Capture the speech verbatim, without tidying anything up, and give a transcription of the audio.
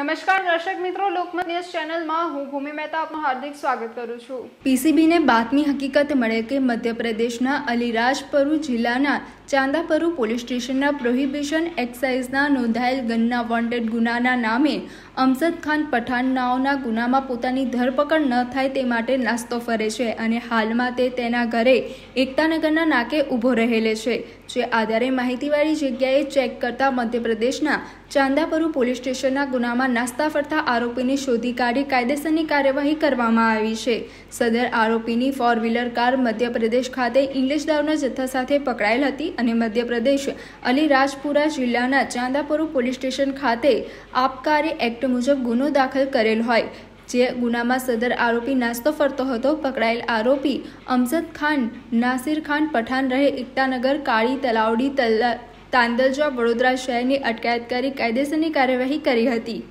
નમસ્કાર દર્શક મિત્રો, લોકમત ન્યૂઝ ચેનલમાં હું ભૂમિ મહેતા આપનું હાર્દિક સ્વાગત કરું છું। પીસીબીને બાતમી હકીકત મળે કે મધ્યપ્રદેશના અલીરાજપુર જિલ્લાના ચાંદાપરુ પોલીસ સ્ટેશનના પ્રોહિબિશન એક્સાઇઝના નોંધાયેલ ગનના વોન્ટેડ ગુનાના નામે અમજદ ખાન પઠાણ નાઓના ગુનામાં પોતાની ધરપકડ ન થાય તે માટે નાસ્તો ફરે છે અને હાલમાં તે તેના ઘરે એકતાનગરના નાકે ઊભો રહેલે છે। જે આધારે માહિતીવાળી જગ્યાએ ચેક કરતા મધ્યપ્રદેશના ચાંદાપરુ પોલીસ સ્ટેશનના ગુનામાં નાસ્તા ફરતા આરોપીને શોધી કાઢી કાયદેસરની કાર્યવાહી કરવામાં આવી છે। સદર આરોપીની ફોર વ્હીલર કાર મધ્યપ્રદેશ ખાતે ઇંગ્લિશ દારૂના જથ્થા સાથે પકડાયેલ હતી અને મધ્યપ્રદેશ અલીરાજપુરા જિલ્લાના ચાંદાપરુ પોલીસ સ્ટેશન ખાતે આબકારી એક્ટ મુજબ ગુનો દાખલ કરેલ હોય જે ગુનામાં સદર આરોપી નાસ્તો ફરતો હતો। પકડાયેલ આરોપી અમજદ ખાન નાસિર ખાન પઠાણ રહે એકતાનગર કાળી તલાવડી તલ્લા તાંદલજા વડોદરા શહેરની અટકાયત કરી કાયદેસરની કાર્યવાહી કરી હતી।